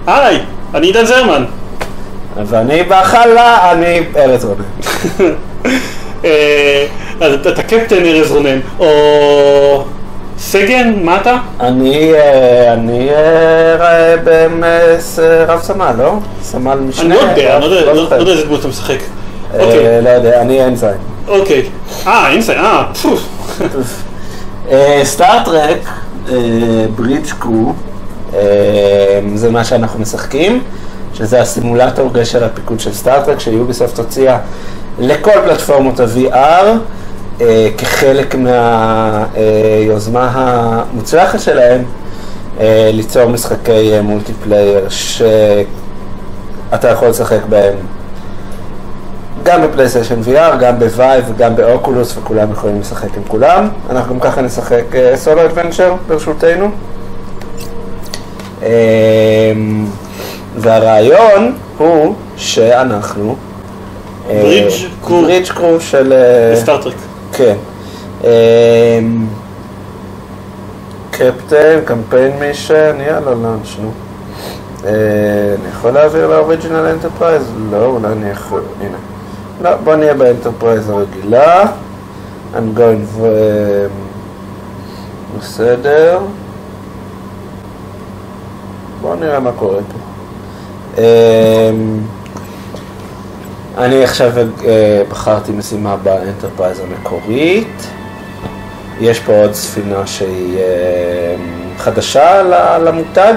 היי, אני עידן זרמן. ואני בחלה, אני ארז רונן. אז אתה קפטן ארז רונן, או סגן, מה אתה? אני רב סמל, לא? סמל משנה? אני לא יודע איזה דמות אתה משחק. לא יודע, אני אינסיין. אוקיי, אינסיין, פוף. סטארטרק, ברידג' קרו, זה מה שאנחנו משחקים, שזה הסימולטור של הפיקוד של סטארטרק, שיוביסופט הוציאה לכל פלטפורמות ה-VR, כחלק מהיוזמה המוצלחת שלהם, ליצור משחקי מולטיפלייר שאתה יכול לשחק בהם גם בפלייסטיישן VR, גם בווייב וגם באוקולוס, וכולם יכולים לשחק עם כולם. אנחנו גם ככה נשחק סולו אדוונצ'ר ברשותנו. והרעיון הוא שאנחנו ברידג' קרו של סטארטרק. כן. קפטן, קמפיין מישן, יאללה, לאנש, נו. אני יכול להעביר לאוריג'ינל אנטרפרייז? לא, אולי אני יכול, הנה. לא, בוא נהיה באנטרפרייז הרגילה. I'm going בסדר. בוא נראה מה קורה פה. אני עכשיו בחרתי משימה באנטרפרייז המקורית. יש פה עוד ספינה שהיא חדשה למותג.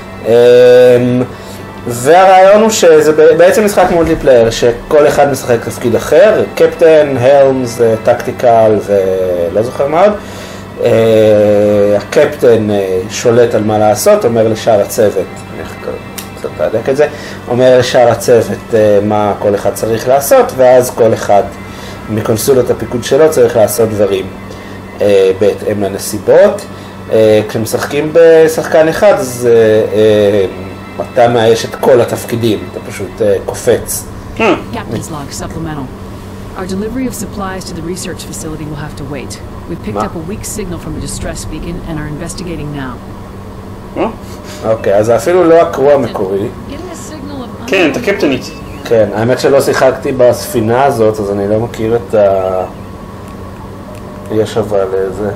והרעיון הוא שזה בעצם משחק מולטיפלייר, שכל אחד משחק תפקיד אחר, קפטן, הלמס, טקטיקל ולא זוכר מה עוד. הקפטן שולט על מה לעשות, אומר לשאר הצוות, קצת תעדק את זה, אומר לשאר הצוות מה כל אחד צריך לעשות, ואז כל אחד מקונסולות הפיקוד שלו צריך לעשות דברים בהתאם לנסיבות. כשמשחקים בשחקן אחד, אז אתה מאייש את כל התפקידים, אתה פשוט קופץ. Captain's log supplemental. Our delivery of supplies to the research facility will have to wait. We've picked up a weak signal from a distress beacon and are investigating now. אוקיי, אז אפילו לא הקרו המקורי. כן, אתה קפטנית. כן, האמת שלא שיחקתי בספינה הזאת, אז אני לא מכיר את ה... יש אבל איזה...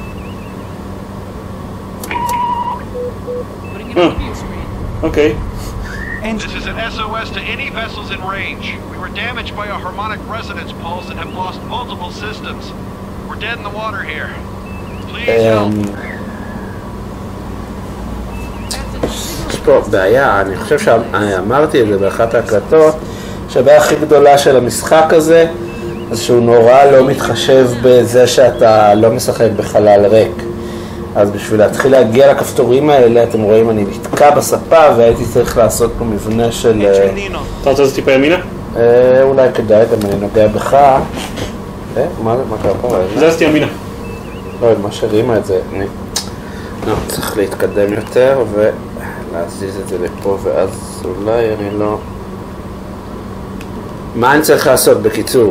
Okay. This is an SOS to any vessels in range. We were damaged by a harmonic resonance pulse and have lost multiple systems. We're dead in the water here. Please help. יש פה בעיה, אני חושב שאמרתי את זה באחת ההקלטות, שהבעיה הכי גדולה של המשחק הזה, זה שהוא נורא לא מתחשב בזה שאתה לא משחק בחלל ריק. אז בשביל להתחיל להגיע לכפתורים האלה, אתם רואים, אני נתקע בספה והייתי צריך לעשות פה מבנה של... אתה רוצה לזה טיפה ימינה? אולי כדאי, גם אני נוגע בך. מה קרה פה? זזתי ימינה. לא, מה שהרימה את זה, אני... לא, צריך להתקדם יותר ולהזיז את זה לפה, ואז אולי אני לא... מה אני צריך לעשות בקיצור?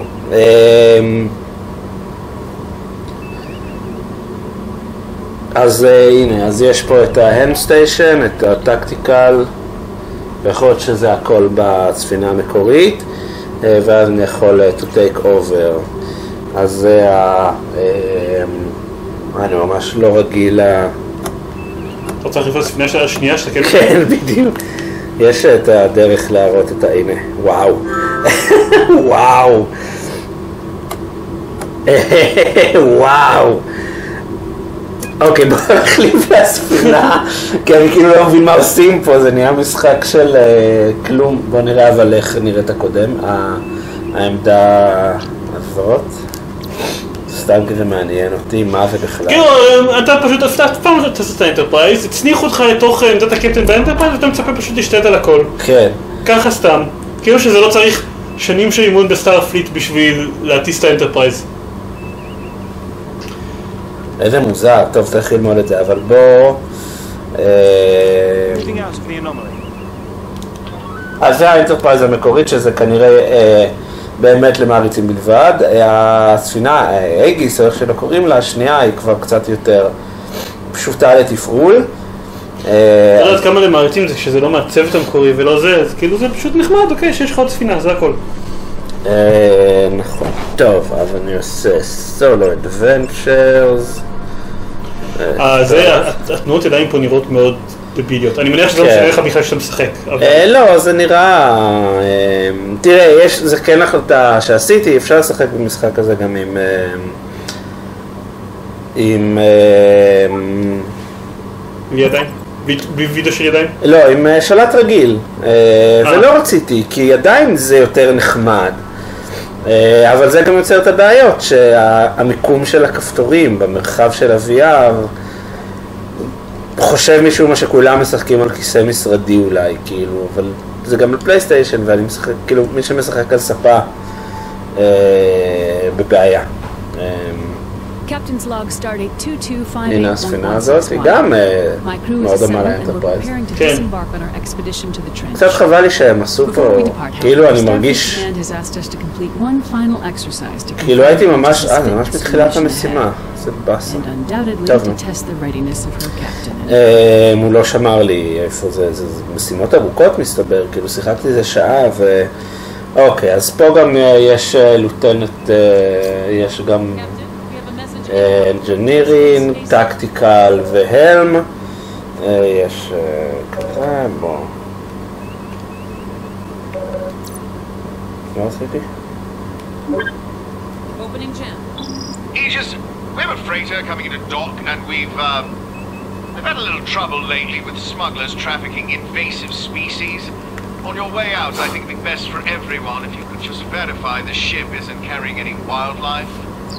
אז הנה, אז יש פה את ה-hand station, את ה-tactical, ויכול להיות שזה הכל בספינה המקורית, ואז אני יכול to take over. אז זה אני ממש לא רגיל אתה רוצה להחליף לספינה של השנייה שאתה כאילו... כן, בדיוק. יש את הדרך להראות את הנה, וואו. וואו. וואו. אוקיי, בואו נחליף לספינה, כי אני כאילו לא מבין מה עושים פה, זה נהיה משחק של כלום. בואו נראה אבל איך נראית הקודם, העמדה הזאת. סתם כזה מעניין אותי, מה זה בכלל? כאילו, אתה פשוט אף פעם לא תעשה את האנטרפרייז, הצניח אותך לתוך עמדת הקפטן באנטרפרייז, ואתה מצפה פשוט להשתלט על הכל. כן. ככה סתם. כאילו שזה לא צריך שנים של אימון בסטארפליט בשביל להטיס את האנטרפרייז. איזה מוזר, טוב, צריך ללמוד את זה, אבל בוא... אז זה האנטרפרייז המקורית, שזה כנראה באמת למעריצים בלבד. הספינה, אייגיס, או איך שלא קוראים לה, השנייה היא כבר קצת יותר פשוטה לתפעול. לא יודעת כמה למעריצים את זה כשזה לא מהצוות המקורי ולא זה, אז כאילו זה פשוט נחמד, אוקיי, שיש לך עוד ספינה, זה הכל. נכון. טוב, אז אני עושה סולו אדוונצ'רס. התנועות ידיים פה נראות מאוד דביליות. אני מניח שזה לא משנה לך בכלל שאתה משחק. לא, זה נראה... תראה, זה כן החלטה שעשיתי, אפשר לשחק במשחק הזה גם עם... ידיים? בלי וידאו של ידיים? לא, עם שלט רגיל. ולא רציתי, כי עדיין זה יותר נחמד. אבל זה גם יוצר את הבעיות, שהמיקום של הכפתורים במרחב של ה-VR חושב מישהו מה שכולם משחקים על כיסא משרדי אולי, כאילו, אבל זה גם לפלייסטיישן, ואני משחק, כאילו, מי שמשחק על ספה בבעיה. הנה הספינה הזאת, היא גם מאוד דומה לאנטרפרייז. כן. קצת חבל לי שהם עשו פה, כאילו אני מרגיש, כאילו הייתי ממש, זה ממש מתחילת המשימה, זה בסה. טוב, הוא לא שמר לי איפה זה, זה משימות ארוכות מסתבר, כאילו שיחקתי איזה שעה ו... אוקיי, אז פה גם יש לוטנט, יש גם... אנג'ינירינג, טקטיקל והלם. יש כזה, בוא. מה עשיתי? Aegis, we have a freighter coming into dock and we've had a little trouble lately with smugglers trafficking invasive species. On your way out, I think it'd be best for everyone if you could just verify the ship isn't carrying any wildlife.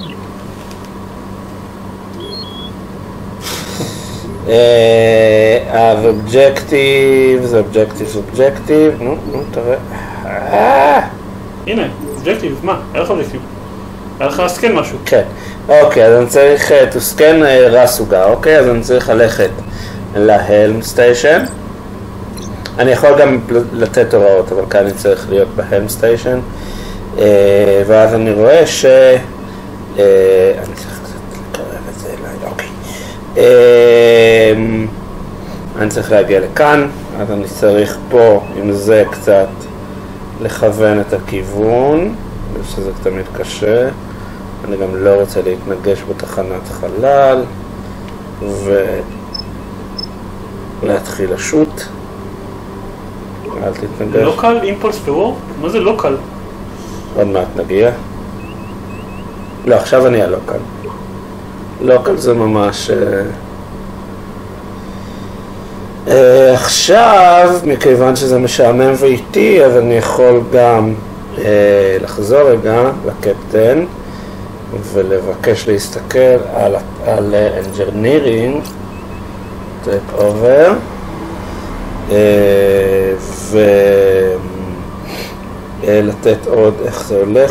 אובג'קטיב, נו, תראה. הנה, אובג'קטיב, מה? היה לך אובג'קטיב? היה לך סקן משהו? כן, אוקיי, אז אני צריך to scan רסוגה, אוקיי? אז אני צריך ללכת להלם סטיישן. אני יכול גם לתת הוראות, אבל כאן אני צריך להיות בהלם סטיישן. ואז אני רואה אני צריך קצת לקרב את זה אליי, אוקיי. אני צריך להגיע לכאן, אז אני צריך פה עם זה קצת לכוון את הכיוון, שזה תמיד קשה. אני גם לא רוצה להתנגש בתחנת חלל ולהתחיל לשוט. אל תתנגש. לא קל אימפולס פרור? מה זה לא קל? עוד מעט נגיע. לא, עכשיו אני לא קל. לא קל זה ממש... עכשיו, מכיוון שזה משעמם ואיטי, אז אני יכול גם לחזור רגע לקפטן ולבקש להסתכל על engineering, take over, ולתת עוד, איך זה הולך?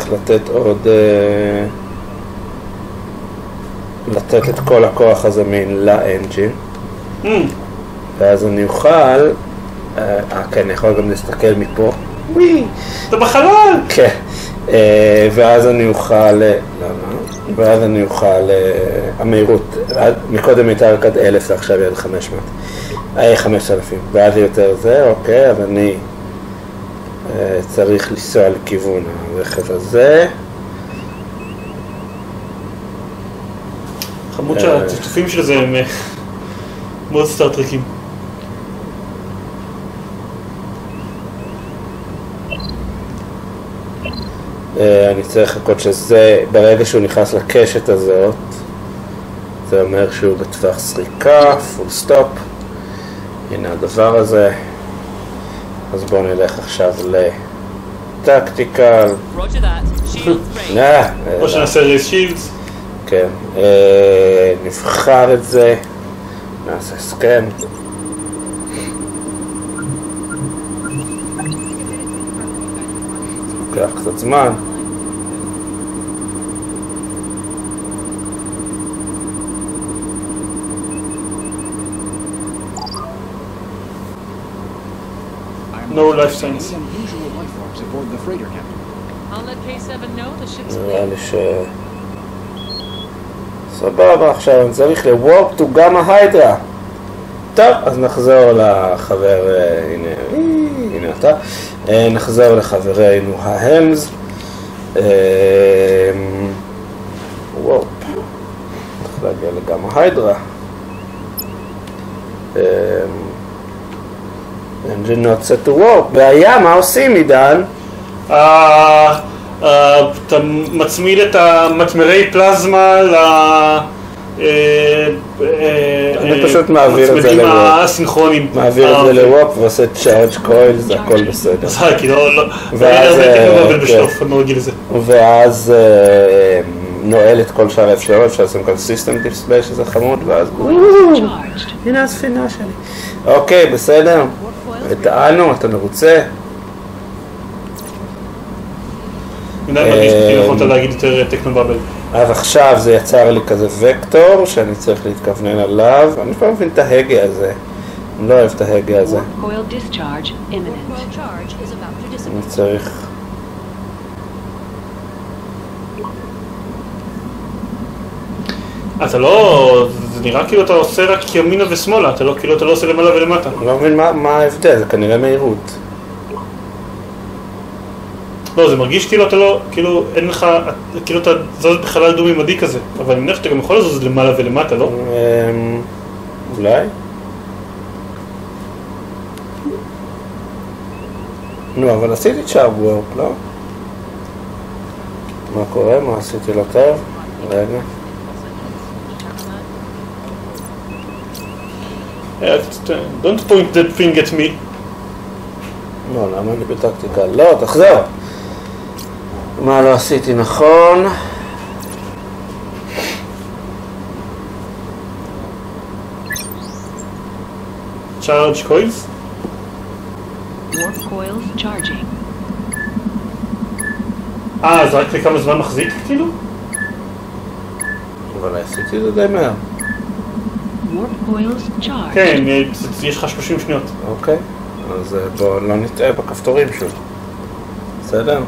לתת את כל הכוח הזמין לאנג'ין. ואז אני אוכל, כן, אני יכול גם להסתכל מפה. וואי! אתה בחלל! כן. ואז אני אוכל, ואז אני אוכל, המהירות, מקודם הייתה רק עד 1,000 ועכשיו היא עד 500. 5,000. ואז יותר זה, אוקיי, אז אני צריך לנסוע לכיוון הרכב הזה. חמוד שהצופים של זה הם מאוד סטארטריקים. אני צריך לחכות שזה, ברגע שהוא נכנס לקשת הזאת, זה אומר שהוא בטווח סריקה, פול סטופ. הנה הדבר הזה. אז בואו נלך עכשיו לטקטיקל. או שנעשה רייס שילדס. כן, נבחר את זה, נעשה סקן. לוקח קצת זמן. No life signs. נראה לי סבבה, עכשיו אני צריך ל-warp to gamma hydra. טוב, אז נחזור לחבר, הנה אתה, נחזור לחברנו ההמס. וואו, צריך להגיע לגמרי היידרה. engine not set to work. בעיה, מה עושים עידן? אתה מצמיד את המטמרי פלזמה אני פשוט מעביר את זה לוואפ. הסינכרונים. מעביר את זה לוואפ ועושה charge coil, זה הכל בסדר. כי לא... ואז נועל את כל שאר האפשרות, אפשר לעשות כאן סיסטם דיספליי שזה חמוד, ואז הנה הספינה שלי. אוקיי, בסדר. טענו, אתה מרוצה? מדי מרגיש לי יכולת להגיד יותר טכנובאבל. אז עכשיו זה יצר לי כזה וקטור שאני צריך להתכוונן עליו. אני כבר מבין את ההגה הזה. אני לא אוהב את ההגה הזה. אני צריך... אתה לא... זה נראה כאילו אתה עושה רק ימינה ושמאלה, אתה לא עושה למעלה ולמטה. אני לא מבין מה ההבדל, זה כנראה מהירות. לא, זה מרגיש כאילו אתה לא... כאילו אין לך... כאילו אתה זז בחלל דו-ממדי כזה. אבל אני מניח שאתה גם יכול לזוז למעלה ולמטה, לא? אולי? נו, אבל עשיתי צ'ארב וורק, לא? מה קורה? מה עשיתי לא טוב? רגע. Don't point that thing at me. לא, למה אני בטקטיקה? לא, תחזור! מה לא עשיתי נכון? Charge coils? Warp coils charging. אז רק לכמה זמן מחזיק כאילו? אבל עשיתי את זה די מהר. Warp coils charged. כן, יש לך 30 שניות. אוקיי, אז בואו לא נטעה בכפתורים שוב. בסדר?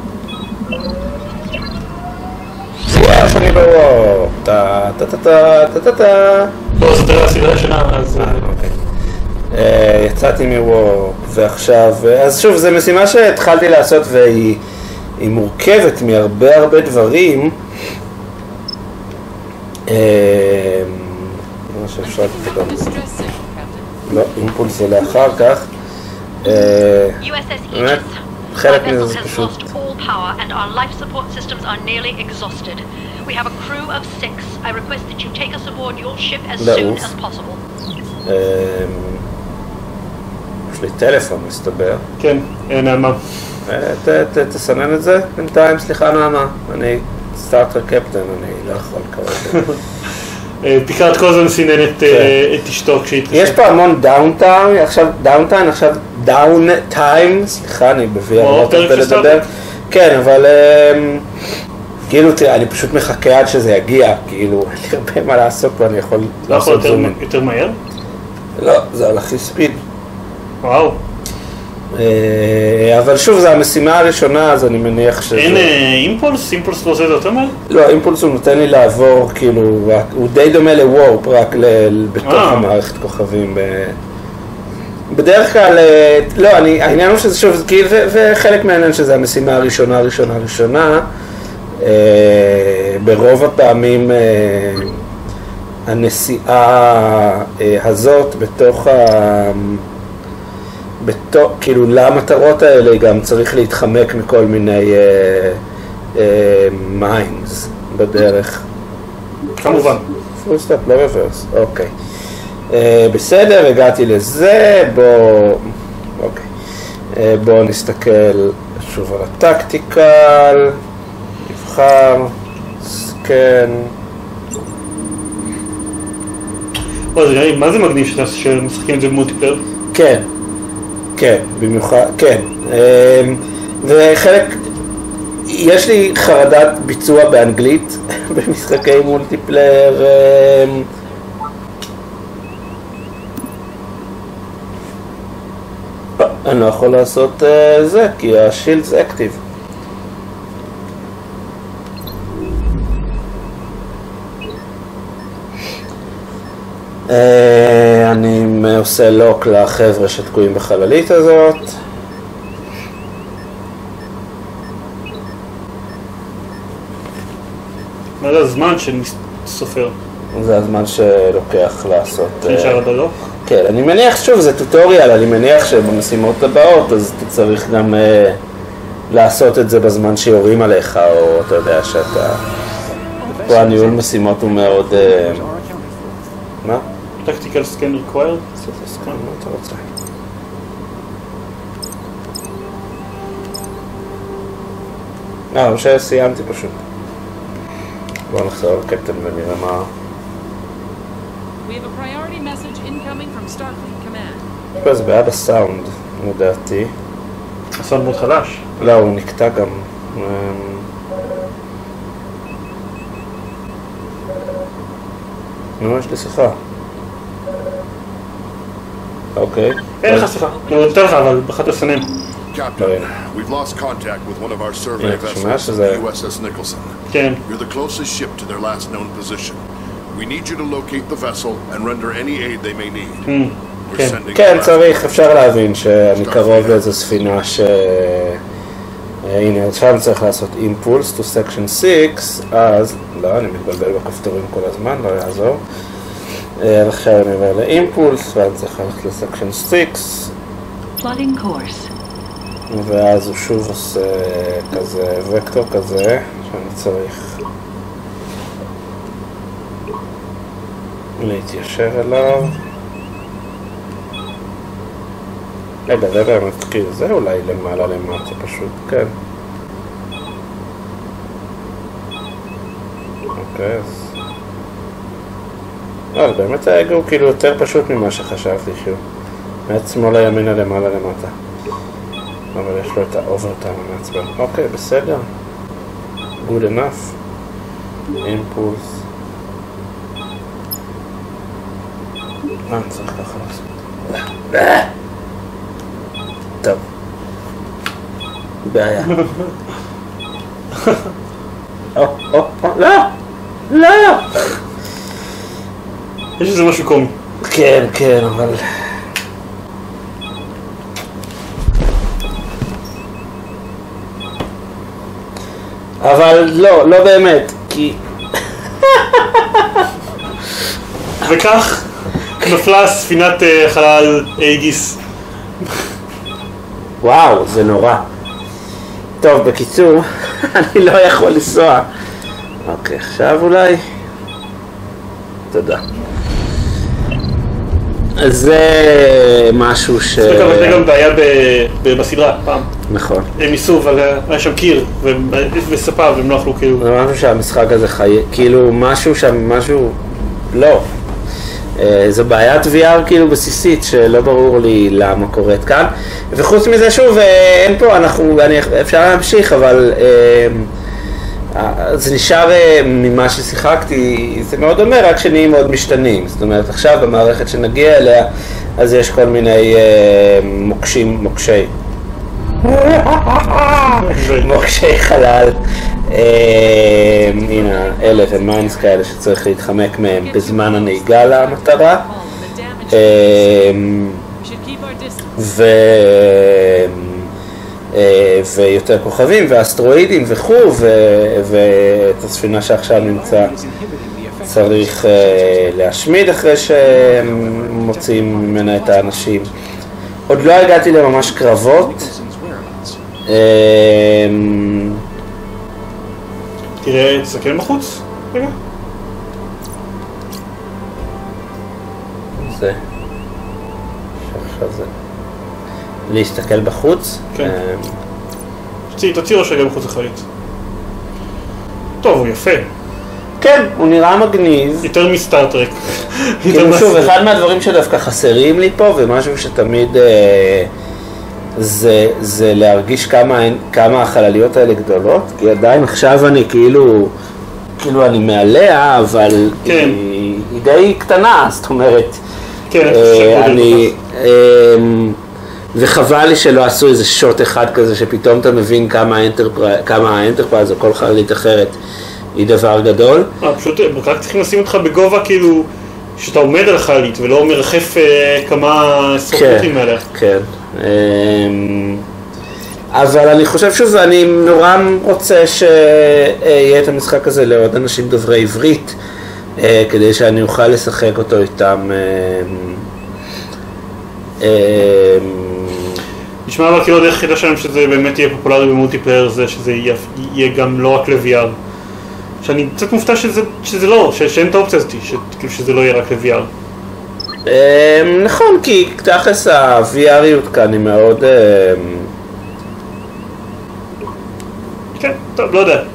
וואו, אני בוואו. טה טה טה טה טה טה טה. לא, זה תראה הסדרה השנה, אז... אוקיי. יצאתי מוואו, ועכשיו... אז שוב, זו משימה שהתחלתי לעשות והיא מורכבת מהרבה דברים. מה שאפשר לתת גם... לא, אימפולס זה לאחר כך. באמת, חלק מזה זה פשוט. לעוף. יש לי טלפון מסתבר. כן, נעמה. תסנן את זה בינתיים, סליחה נעמה. אני סטארטר קפטן, אני לא יכול כרגע. פיקארד כל הזמן סינן את אשתו כשהתקשת. יש פה המון דאונטיים, עכשיו דאונטיים, סליחה, אני בביא הרבה לדבר. כן, אבל כאילו, תראה, אני פשוט מחכה עד שזה יגיע, כאילו, אין לי הרבה מה לעשות פה, אני יכול לעשות זומים. יותר מהר? לא, זה על הכי ספיד. וואו. אבל שוב, זו המשימה הראשונה, אז אני מניח שזה... אין אימפולס? אימפולס לא עושה את זה יותר מהר? לא, אימפולס הוא נותן לי לעבור, כאילו, הוא די דומה לוורפ, רק בתוך המערכת כוכבים. בדרך כלל, לא, העניין הוא שזה שוב, וחלק מהעניין שזה המשימה הראשונה, ברוב הפעמים הנסיעה הזאת בתוך כאילו למטרות האלה גם צריך להתחמק מכל מיני מיינס בדרך. כמובן. פול סטופ, לא רוורס, אוקיי. בסדר, הגעתי לזה, בואו נסתכל שוב על הטקטיקל, נבחר, סקן. מה זה מגניב שמשחקים את זה במולטיפלר? כן. כן, במיוחד, כן. וחלק, יש לי חרדת ביצוע באנגלית במשחקי מולטיפלייר. אני לא יכול לעשות זה, כי השילדס אקטיב. אני עושה לוק לחבר'ה שתקועים בחללית הזאת. מה זה הזמן שסופר? זה הזמן שלוקח לעשות... נשאר עד הלוך? כן, אני מניח, שוב, זה טוטוריאל, אני מניח שבמשימות הבאות אז אתה צריך גם לעשות את זה בזמן שיורים עליך, או אתה יודע שאתה... פה הניהול משימות הוא מאוד... מה? Tactical scan required? סקן, מה אתה רוצה? שסיימתי פשוט. בואו נחזור לקפטן ונראה מה... We have a priority message incoming from Starfleet Command. פה זה בעד הסאונד, לדעתי. הסאונד מאוד חלש. לא, הוא נקטע גם. נו, יש לי שיחה. אוקיי. אין לך שיחה. אני רוצה לך, אבל בחת לסנן. Captain, we've lost contact with one of our survey vessels, the USS Nicholson. כן. You're the closest ship to their last known position. We need you to locate the vessel and render any aid they may need. We're sending כן, צריך, אפשר להבין שאני קרוב לאיזו ספינה ש... הנה, עכשיו צריך לעשות אימפולס to section 6, אז... לא, אני מתבלבל בכפתורים כל הזמן, לא יעזור. עכשיו אני עובר לאימפולס, ואני צריך ללכת לסקשן 6. Plotting course. ואז הוא שוב עושה כזה וקטור כזה, שאני צריך להתיישר אליו. רגע, זה באמת כאילו, זה אולי למעלה למטה פשוט, כן. אוקיי, אז... באמת ההגה הוא כאילו יותר פשוט ממה שחשבתי שהוא. מעט שמאלה ימינה למעלה למטה. אבל יש לו את האוברטיים המעצבן. אוקיי, בסדר. Good enough. אימפולס. אני צריך ככה לעשות. טוב. בעיה. לא! לא! יש איזה משהו קומי. כן, כן, אבל... אבל לא, לא באמת, כי... וכך נפלה ספינת חלל אייגיס. וואו, זה נורא. טוב, בקיצור, אני לא יכול לנסוע. אוקיי, עכשיו אולי... תודה. זה משהו ש... זה גם בעיה בסדרה, פעם. נכון. הם ניסו, אבל היה שם קיר וספה, והם לא אכלו כאילו... זה משהו שהמשחק הזה כאילו משהו שם, משהו... לא. זו בעיית VR כאילו בסיסית, שלא ברור לי למה קורית כאן. וחוץ מזה שוב, אין פה, אפשר להמשיך, אבל... זה נשאר ממה ששיחקתי, זה מאוד דומה, רק שנהיים מאוד משתנים. זאת אומרת, עכשיו במערכת שנגיע אליה, אז יש כל מיני מוקשי חלל. הנה, אלה ומיינס כאלה שצריך להתחמק מהם בזמן הנהיגה למטרה. ויותר כוכבים ואסטרואידים וכו', ואת הספינה שעכשיו נמצא צריך להשמיד אחרי שמוצאים ממנה את האנשים. עוד לא הגעתי לממש קרבות. תראה, תסתכל בחוץ. רגע. זה. עכשיו זה. להסתכל בחוץ. כן. תוציא ראש רגע בחוץ החלית. טוב, הוא יפה. כן, הוא נראה מגניב. יותר מסטארטרק. כאילו שוב, אחד מהדברים שדווקא חסרים לי פה, ומשהו שתמיד זה להרגיש כמה החלליות האלה גדולות, כי עדיין עכשיו אני כאילו אני מעליה, אבל כן. היא די קטנה, זאת אומרת. כן, וחבל לי שלא עשו איזה שוט אחד כזה שפתאום אתה מבין כמה האנטרפרייז או כל חללית אחרת היא דבר גדול. פשוט רק צריכים לשים אותך בגובה כאילו שאתה עומד על החללית ולא מרחף כמה עשרות מטרים מעליה. כן. אבל אני חושב שזה, אני נורא רוצה שיהיה את המשחק הזה לעוד אנשים דוברי עברית, כדי שאני אוכל לשחק אותו איתם. נשמע אבל כאילו הדרך היחידה שלנו שזה באמת יהיה פופולרי במולטיפלייר זה שזה יהיה גם לא רק ל-VR. שאני קצת מופתע שזה לא, שאין את האופציה הזאת, שזה לא יהיה רק ל-VR. נכון, כי תכלס ה-VRיות כאן היא מאוד... כן, טוב, לא יודע.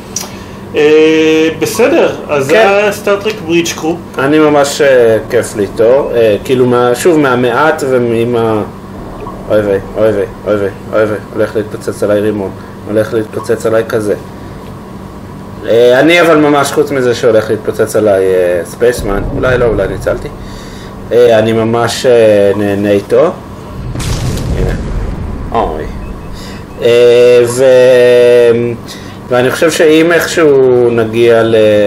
בסדר, אז זה היה סטארטרק ברידג' קרו. אני ממש כיף לי איתו, כאילו שוב מהמעט ועם ה... אוי ויי, אוי ויי, אוי ויי, אוי ויי, הולך להתפוצץ עליי רימון, הולך להתפוצץ עליי כזה. אני אבל ממש חוץ מזה שהולך להתפוצץ עליי ספייסמן, אולי לא, אולי ניצלתי. אני ממש נהנה איתו. הנה, אוי. ואני חושב שאם איכשהו נגיע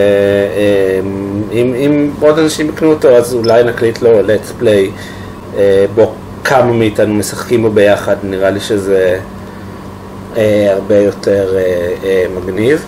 אם עוד אנשים יקנו אותו, אז אולי נקליט לו let's play בו כמה מאיתנו משחקים בו ביחד, נראה לי שזה הרבה יותר מגניב.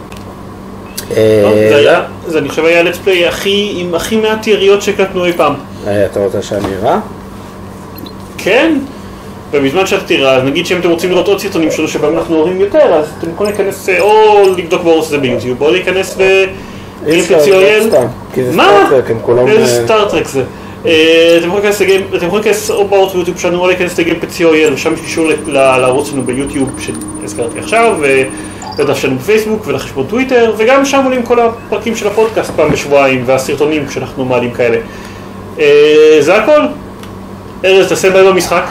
זה אני חושב היה let's play עם הכי מעט יריות שקלטנו אי פעם. אתה רוצה שאני אראה? כן. ובזמן שאתה תראה, אז נגיד שאם אתם רוצים לראות עוד סרטונים שלו שבהם אנחנו הורים יותר, אז אתם יכולים להיכנס או לבדוק בערוץ הזה ביוטיוב, או להיכנס ב-GamePlays.co.il. מה? איזה סטארטרק זה? אתם יכולים להיכנס או בערוץ ביוטיוב שלנו, או להיכנס ל-GamePlays.co.il, ושם יש קישור לערוץ שלנו ביוטיוב שהזכרתי עכשיו, ולדף שלנו בפייסבוק ולחשבון טוויטר, וגם שם עולים כל הפרקים של הפודקאסט פעם בשבועיים, והסרטונים כשאנחנו מעלים כאלה. זה הכל. ארז, תעשה ביי במשחק.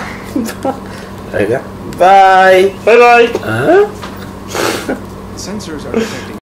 רגע. ביי. ביי ביי. Sensors are detecting